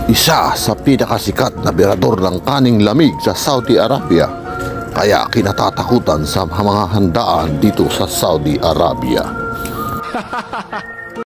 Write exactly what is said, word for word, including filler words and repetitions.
isa sa pinakasikat na berador ng kaning lamig sa Saudi Arabia, kaya kinatatakutan sa mga handaan dito sa Saudi Arabia.